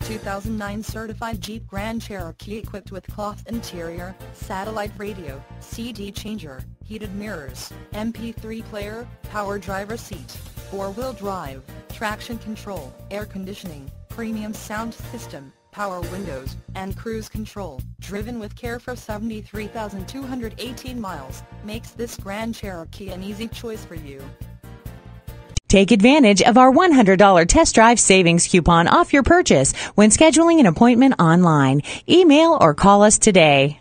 2009 certified Jeep Grand Cherokee equipped with cloth interior, satellite radio, CD changer, heated mirrors, MP3 player, power driver seat, four-wheel drive, traction control, air conditioning, premium sound system, power windows, and cruise control, driven with care for 73,218 miles, makes this Grand Cherokee an easy choice for you. Take advantage of our $100 test drive savings coupon off your purchase when scheduling an appointment online. Email or call us today.